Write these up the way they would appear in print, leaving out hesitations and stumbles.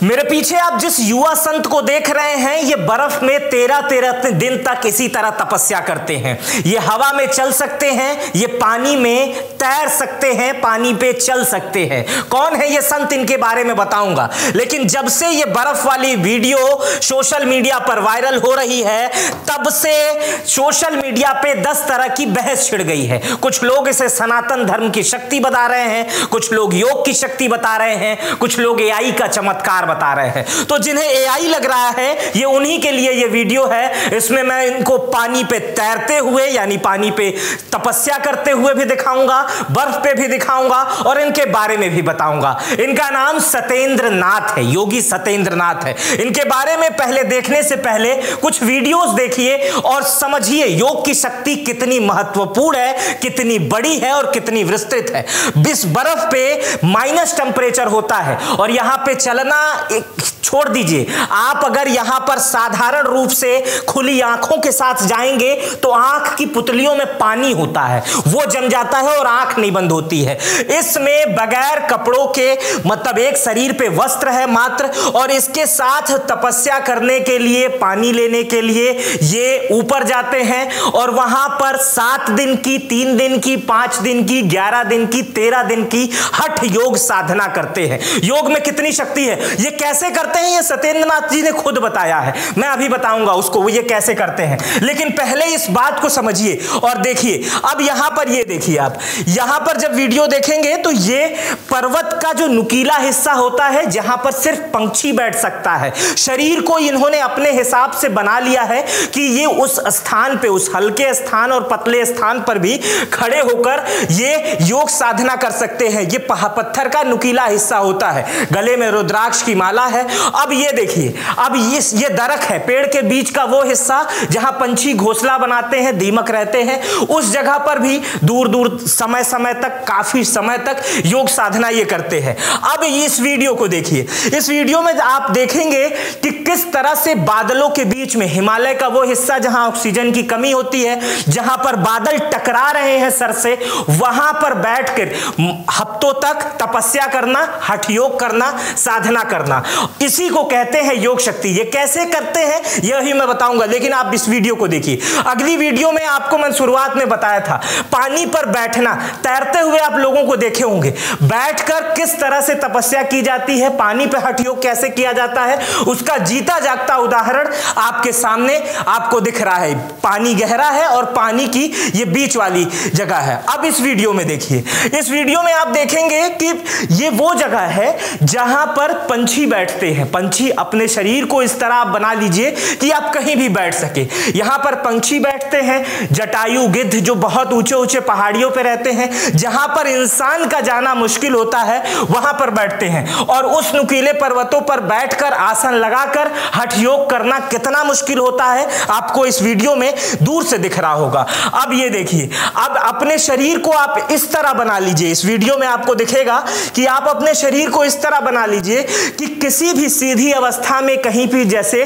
मेरे पीछे आप जिस युवा संत को देख रहे हैं, ये बर्फ में 13-13 दिन तक इसी तरह तपस्या करते हैं। ये हवा में चल सकते हैं, ये पानी में तैर सकते हैं, पानी पे चल सकते हैं। कौन है ये संत, इनके बारे में बताऊंगा। लेकिन जब से ये बर्फ वाली वीडियो सोशल मीडिया पर वायरल हो रही है, तब से सोशल मीडिया पे 10 तरह की बहस छिड़ गई है। कुछ लोग इसे सनातन धर्म की शक्ति बता रहे हैं, कुछ लोग योग की शक्ति बता रहे हैं, कुछ लोग एआई का चमत्कार बता रहे हैं। तो जिन्हें एआई लग रहा है, ये उन्हीं के लिए ये वीडियो है। इसमें मैं इनको पानी पे तैरते हुए, यानी पानी पे तपस्या करते हुए भी दिखाऊंगा, बर्फ पे भी दिखाऊंगा और इनके बारे में भी बताऊंगा। इनका नाम सत्येंद्र नाथ है, योगी सत्येंद्र नाथ है। इनके बारे में पहले देखने से पहले कुछ वीडियोस देखिए और समझिए योग की शक्ति कितनी महत्वपूर्ण है, कितनी बड़ी है और कितनी विस्तृत है। इस बर्फ पे माइनस टेंपरेचर होता है और यहां पे चलना छोड़ दीजिए, आप अगर यहां पर साधारण रूप से खुली आंखों के साथ जाएंगे तो आंख की पुतलियों में पानी होता है, वो जम जाता है और आंख नहीं बंद होती है। इसमें बगैर कपड़ों के, मतलब एक शरीर पे वस्त्र है मात्र, और इसके साथ तपस्या करने के लिए, पानी लेने के लिए ये ऊपर जाते हैं और वहां पर 7 दिन की, 3 दिन की, 5 दिन की, 11 दिन की, 13 दिन की हठ योग साधना करते हैं। योग में कितनी शक्ति है, ये कैसे करते हैं, ये सत्येंद्र नाथ जी ने खुद बताया है। मैं अभी बताऊंगा उसको वो ये कैसे करते हैं, लेकिन पहले इस बात को समझिए और देखिए। अब यहां पर ये देखिए, आप यहां पर जब वीडियो देखेंगे तो ये पर्वत का जो नुकीला हिस्सा होता है, जहां पर सिर्फ पंछी बैठ सकता है। शरीर को इन्होंने अपने हिसाब से बना लिया है कि ये उस स्थान पे, उस हल्के स्थान और पतले स्थान पर भी खड़े होकर ये योग साधना कर सकते हैं। ये पत्थर का नुकीला हिस्सा होता है, गले में रुद्राक्ष की माला है। अब ये देखिए, अब ये दरख है, पेड़ के बीच का वो हिस्सा जहां पंछी घोंसला बनाते हैं, दीमक रहते हैं, उस जगह पर भी दूर दूर समय समय तक, काफी समय तक योग साधना ये करते हैं। अब इस वीडियो को देखिए। इस वीडियो में आप देखेंगे कि किस तरह से बादलों के बीच में, हिमालय का वो हिस्सा जहां ऑक्सीजन की कमी होती है, जहां पर बादल टकरा रहे हैं सर से, वहां पर बैठकर हफ्तों तक तपस्या करना, हठ योग करना, साधना करना, इसी को कहते हैं योग शक्ति। ये कैसे करते हैं यही मैं बताऊंगा, लेकिन आप इस वीडियो को देखिए। अगली वीडियो में आपको मैं शुरुआत में बताया था, पानी पर बैठना, तैरते हुए आप लोगों को देखे होंगे, बैठकर किस तरह से तपस्या की जाती है, पानी पर हठ योग कैसे किया जाता है, उसका जीता जागता उदाहरण आपके सामने आपको दिख रहा है। पानी गहरा है और पानी की ये बीच वाली जगह है। अब इस वीडियो में देखिए, इस वीडियो में आप देखेंगे कि ये वो जगह है जहां पर पंछी बैठते हैं। पंछी, अपने शरीर को इस तरह आप बना लीजिए कि आप कहीं भी बैठ सके। यहां पर पंछी बैठते हैं, जटायु गिद्ध जो बहुत ऊंचे ऊंचे पहाड़ियों पर रहते हैं, जहां पर इंसान का जाना मुश्किल होता है, वहां पर बैठते हैं। और उस नुकीले पर्वतों पर बैठकर आसन लगाकर हठ योग करना कितना मुश्किल होता है, आपको इस वीडियो में दूर से दिख रहा होगा। अब ये देखिए, अब अपने शरीर को आप इस तरह बना लीजिए। इस वीडियो में आपको दिखेगा कि आप अपने शरीर को इस तरह बना लीजिए कि किसी भी सीधी अवस्था में, कहीं भी, जैसे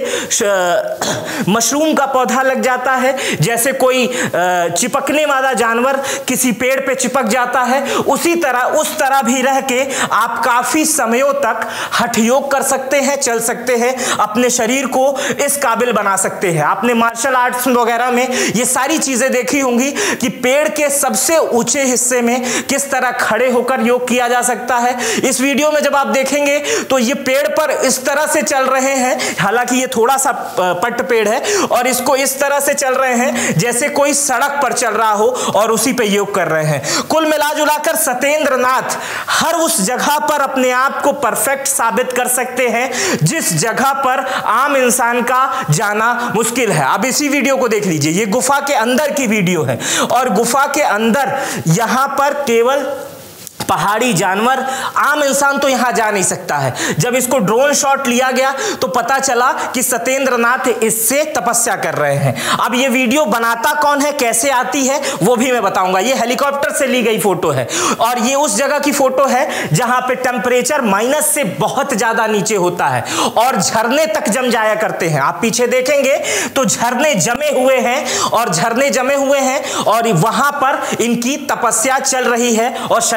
मशरूम का पौधा लग जाता है, जैसे कोई चिपकने वाला जानवर किसी पेड़ पे चिपक जाता है, उसी तरह, उस तरह भी रह के आप काफी समयों तक हठ योग कर सकते हैं, चल सकते हैं, अपने शरीर को इस काबिल बना सकते हैं। आपने मार्शल आर्ट्स वगैरह में ये सारी चीजें देखी होंगी कि पेड़ के सबसे ऊंचे हिस्से में किस तरह खड़े होकर योग किया जा सकता है। इस वीडियो में जब आप देखेंगे तो ये पेड़ पर इस तरह से चल रहे हैं, हालांकि ये थोड़ा सा पट्ट पेड़ है, और इसको इस तरह से चल रहे हैं जैसे कोई सड़क पर चल रहा हो और उसी पे योग कर रहे हैं। कुल मिलाजुलाकर सत्येंद्र नाथ हर उस जगह पर अपने आप को परफेक्ट साबित कर सकते हैं जिस जगह पर आम इंसान का जाना मुश्किल है। अब इसी वीडियो को देख लीजिए, ये गुफा के अंदर की वीडियो है और गुफा के अंदर यहां पर केवल पहाड़ी जानवर, आम इंसान तो यहां जा नहीं सकता है। जब इसको ड्रोन शॉट लिया गया तो पता चला कि सत्येंद्र नाथ इससे तपस्या कर रहे हैं। अब ये वीडियो बनाता कौन है, कैसे आती है, वो भी मैं बताऊंगा। ये हेलीकॉप्टर से ली गई फोटो है और ये उस जगह की फोटो है जहां पे टेंपरेचर माइनस से बहुत ज्यादा नीचे होता है और झरने तक जम जाया करते हैं। आप पीछे देखेंगे तो झरने जमे हुए हैं और झरने जमे हुए हैं और वहां पर इनकी तपस्या चल रही है और शरीर पे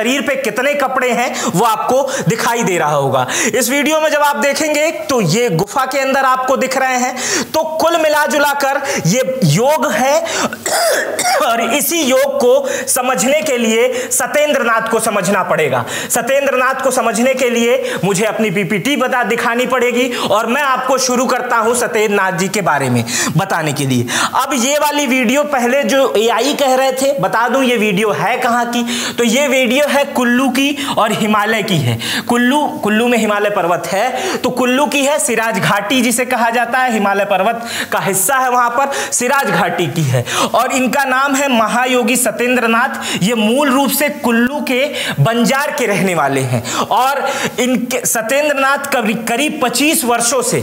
कितने कपड़े हैं वो आपको दिखाई दे रहा होगा। इस वीडियो में जब आप देखेंगे तो ये गुफा के अंदर आपको दिख रहे हैं। तो कुल मिलाजुला कर ये योग है और इसी योग को समझने के लिए सत्येंद्रनाथ को समझना पड़ेगा। सत्येंद्रनाथ को समझने के लिए मुझे अपनी पीपीटी दिखानी पड़ेगी और मैं आपको शुरू करता हूं सत्येंद्रनाथ जी के बारे में बताने के लिए। अब ये वाली वीडियो पहले जो एआई कह रहे थे, बता दूं ये वीडियो है कहां की, तो ये वीडियो है कुल्लू की और हिमालय की है। कुल्लू में हिमालय पर्वत है, तो कुल्लू की है, सिराज घाटी जिसे कहा जाता है, हिमालय पर्वत का हिस्सा है वहां पर, सिराज घाटी की है। और इनका नाम है महायोगी सत्येंद्रनाथ। ये मूल रूप से कुल्लू के बंजार के रहने वाले हैं और इनके सत्येंद्रनाथ करीब 25 वर्षों से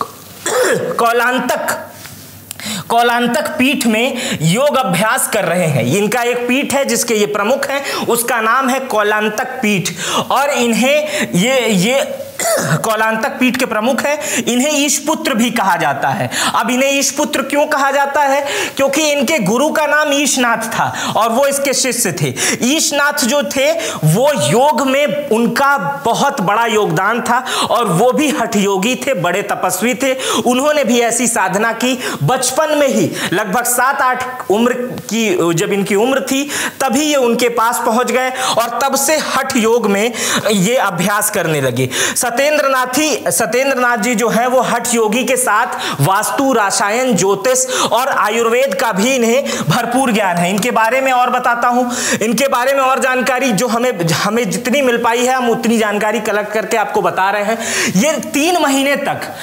कौलांतक पीठ में योग अभ्यास कर रहे हैं। इनका एक पीठ है जिसके ये प्रमुख हैं, उसका नाम है कौलांतक पीठ और इन्हें ये कौलांतक पीठ के प्रमुख हैं। इन्हें ईशपुत्र भी कहा जाता है। अब इन्हें ईशपुत्र क्यों कहा जाता है? क्योंकि इनके गुरु का नाम ईशनाथ था और वो इसके शिष्य थे। ईशनाथ जो थे वो योग में उनका बहुत बड़ा योगदान था और वो भी हठ योगी थे, बड़े तपस्वी थे। उन्होंने भी ऐसी साधना की बचपन में ही, लगभग 7-8 उम्र की जब इनकी उम्र थी तभी ये उनके पास पहुंच गए और तब से हठ योग में ये अभ्यास करने लगे। सत्येंद्रनाथ जी जो है वो हठ योगी के साथ वास्तु, रसायन, ज्योतिष और आयुर्वेद का भी इन्हें भरपूर ज्ञान है। इनके बारे में और बताता हूं, इनके बारे में और जानकारी जो हमें जितनी मिल पाई है हम उतनी जानकारी कलेक्ट करके आपको बता रहे हैं। ये 3 महीने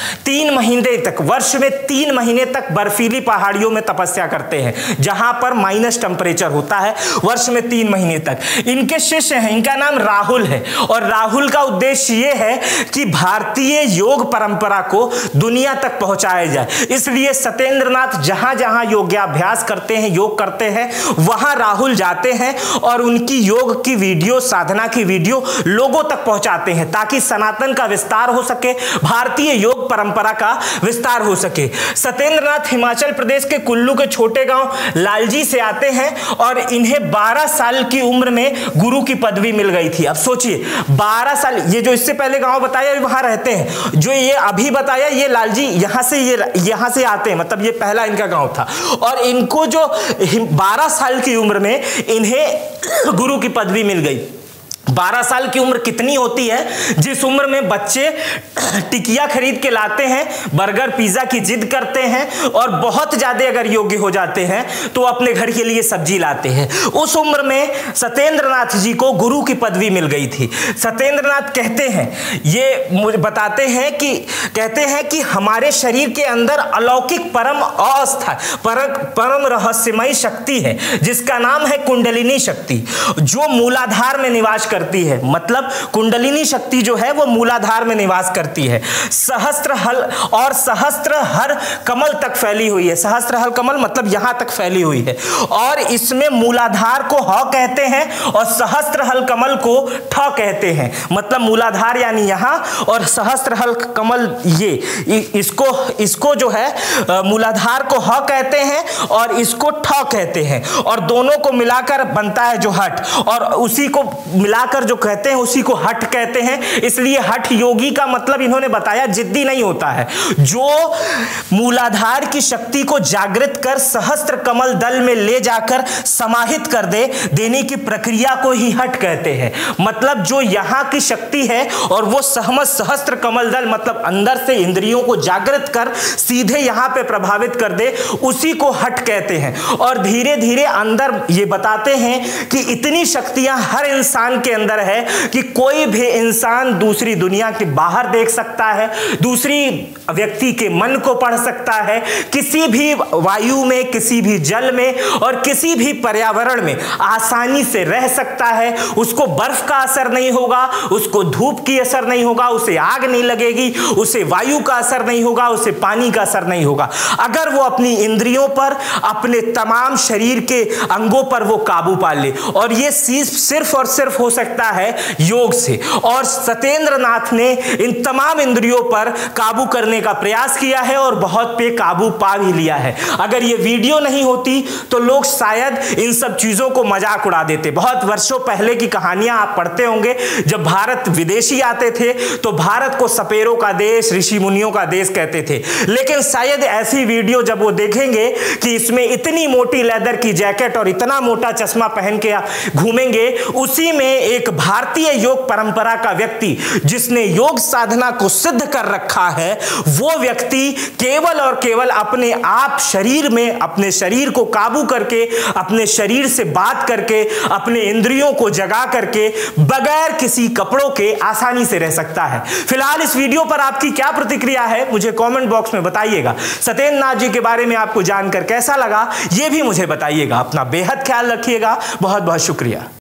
तक वर्ष में 3 महीने तक बर्फीली पहाड़ियों में तपस्या करते हैं जहां पर माइनस टेम्परेचर होता है, वर्ष में 3 महीने तक। इनके शिष्य हैं, इनका नाम राहुल है और राहुल का उद्देश्य यह है कि भारतीय योग परंपरा को दुनिया तक पहुंचाया जाए। इसलिए सत्येंद्रनाथ जहां जहां योगाभ्यास करते हैं, योग करते हैं, वहां राहुल जाते हैं और उनकी योग की वीडियो, साधना की वीडियो लोगों तक पहुंचाते हैं ताकि सनातन का विस्तार हो सके, भारतीय योग परंपरा का विस्तार हो सके। सत्येंद्रनाथ हिमाचल प्रदेश के कुल्लू के छोटे गांव लालजी से आते हैं और इन्हें 12 साल की उम्र में गुरु की पदवी मिल गई थी। अब सोचिए 12 साल, ये जो इससे पहले गांव बताया वहां रहते हैं, जो ये अभी बताया ये लालजी यहां से आते हैं, मतलब ये पहला इनका गांव था और इनको जो 12 साल की उम्र में इन्हें गुरु की पदवी मिल गई। 12 साल की उम्र कितनी होती है? जिस उम्र में बच्चे टिकिया खरीद के लाते हैं, बर्गर पिज्जा की जिद करते हैं और बहुत ज्यादा अगर योग्य हो जाते हैं तो अपने घर के लिए सब्जी लाते हैं। उस उम्र में सत्येंद्रनाथ जी को गुरु की पदवी मिल गई थी। सत्येंद्रनाथ कहते हैं, ये मुझे बताते हैं कि हमारे शरीर के अंदर अलौकिक परम रहस्यमय शक्ति है जिसका नाम है कुंडलिनी शक्ति, जो मूलाधार में निवास करती है। मतलब कुंडलिनी शक्ति जो है वो मूलाधार में निवास करती है। सहस्त्रहर कमल तक फैली हुई है। सहस्त्रहर कमल मतलब यहां तक फैली हुई है और इसमें मूलाधार को ह कहते हैं और सहस्त्रहर कमल को ठ कहते हैं। मतलब मूलाधार यानी यहां और सहस्त्रहर कमल ये इसको जो है मूलाधार को ह कहते हैं और इसको ठ कहते हैं और दोनों को मिलाकर बनता है जो हठ, और उसी को मिलाकर जो कहते हैं उसी को हठ कहते हैं। इसलिए हठ योगी का मतलब इन्होंने बताया जिद्दी नहीं होता है, जो मूलाधार की शक्ति को जागृत कर सहस्त्र कमल दल में ले जाकर समाहित कर देने की प्रक्रिया को ही हठ कहते हैं। मतलब जो यहां की शक्ति है और वो सहस्त्र कमल दल मतलब अंदर से इंद्रियों को जागृत कर सीधे यहां पे प्रभावित कर दे, उसी को हठ कहते हैं। और धीरे धीरे अंदर ये बताते हैं कि इतनी शक्तियां हर इंसान के अंदर है कि कोई भी इंसान दूसरी दुनिया के बाहर देख सकता है, दूसरी व्यक्ति के मन को पढ़ सकता है, किसी भी वायु में, किसी भी जल में और किसी भी पर्यावरण में आसानी से रह सकता है। उसको बर्फ का असर नहीं होगा, उसको धूप की असर नहीं होगा, उसे आग नहीं लगेगी, उसे वायु का असर नहीं होगा, उसे पानी का असर नहीं होगा, अगर वो अपनी इंद्रियों पर, अपने तमाम शरीर के अंगों पर वो काबू पा ले। और ये सिर्फ और सिर्फ हो सकता है योग से। और सत्येंद्र नाथ ने इन तमाम इंद्रियों पर काबू करने का प्रयास किया है और बहुत पे काबू पा भी लिया है। अगर ये वीडियो नहीं होती तो लोग शायद इन सब चीजों को मजाक उड़ा देते। बहुत वर्षों पहले की कहानियां आप पढ़ते होंगे, जब भारत विदेशी आते थे तो भारत को सपेरों का देश, ऋषि मुनियों का देश कहते थे। लेकिन शायद ऐसी वीडियो जब वो देखेंगे कि इसमें इतनी मोटी लेदर की जैकेट और इतना मोटा चश्मा पहन के घूमेंगे, उसी में एक भारतीय योग परंपरा का व्यक्ति जिसने योग साधना को सिद्ध कर रखा है, वो व्यक्ति केवल और केवल अपने आप शरीर में अपने शरीर को काबू करके, अपने शरीर से बात करके, अपने इंद्रियों को जगा करके बगैर किसी कपड़ों के आसानी से रह सकता है। फिलहाल इस वीडियो पर आपकी क्या प्रतिक्रिया है मुझे कमेंट बॉक्स में बताइएगा। सत्येंद्र नाथ जी के बारे में आपको जानकर कैसा लगा यह भी मुझे बताइएगा। अपना बेहद ख्याल रखिएगा। बहुत बहुत शुक्रिया।